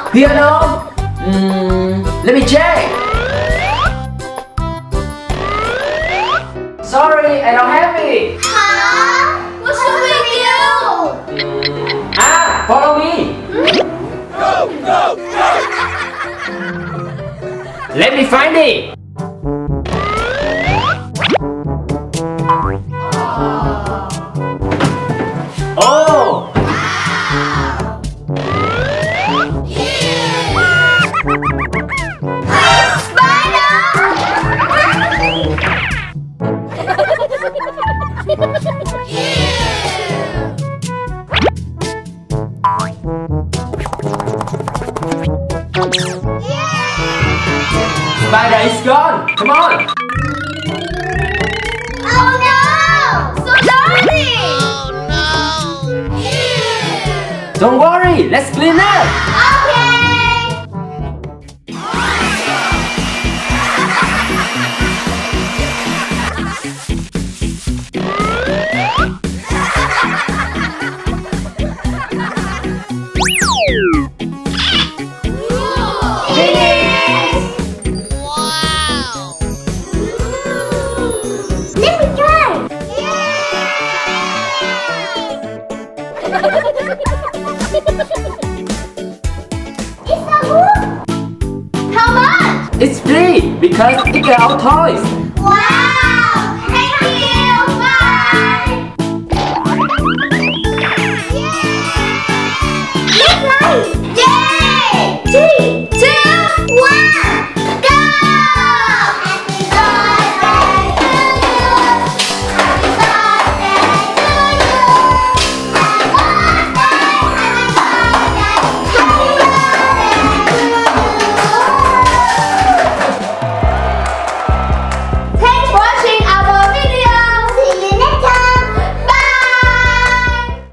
Piano? Let me check. Sorry, I don't have it. Huh? What should we do? Follow me. Go, go, go! Let me find it. Oh! Spider is gone. Come on. Oh no! So dirty! Don't worry. Let's clean up. Okay! Let me try! It's a hoop! How much? It's free because it's our toys.